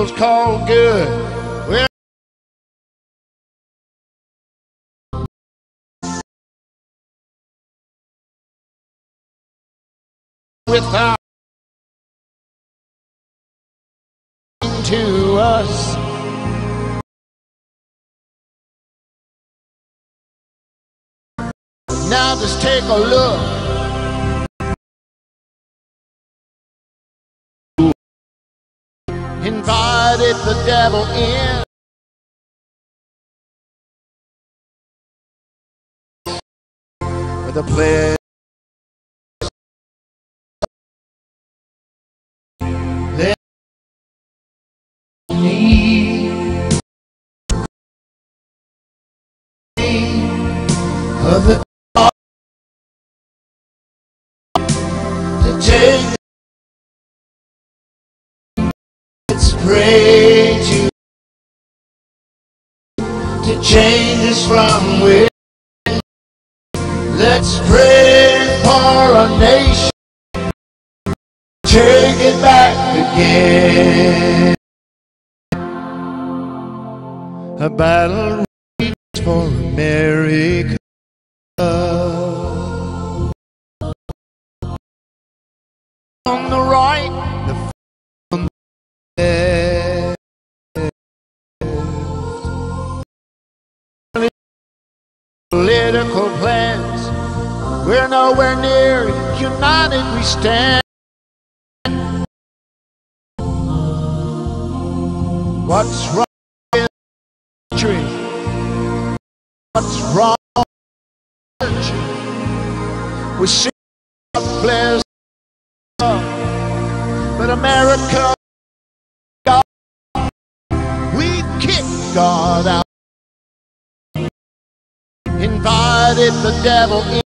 called good. Well, without to us. Now just take a look. Invited the devil in. With a pledge. Let me of the God to take. Let's pray to change us from within. Let's pray for a nation, take it back again. A battle rages for America. On the right, the on the left. Political plans, we're nowhere near united we stand. What's wrong with the country? What's wrong with the church? We see God bless, but America, God, we kicked God out. Invited the devil in,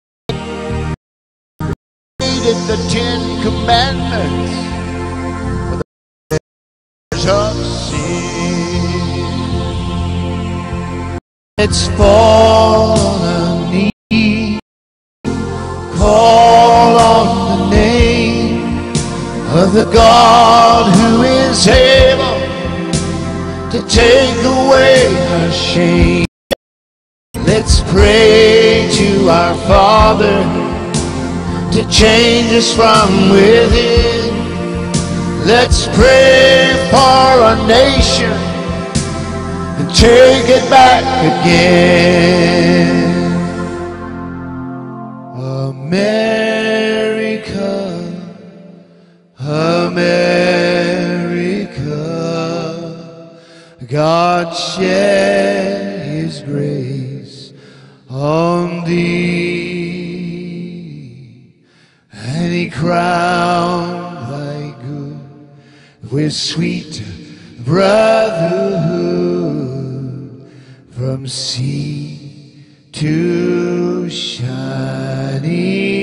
repeated the 10 Commandments for the prayers of sin. Let's fall on our knees, call on the name of the God who is able to take away our shame. Let's pray to our Father to change us from within. Let's pray for a nation and take it back again. America, America, God shed His grace on thee, and He crowned thy good with sweet brotherhood, from sea to shining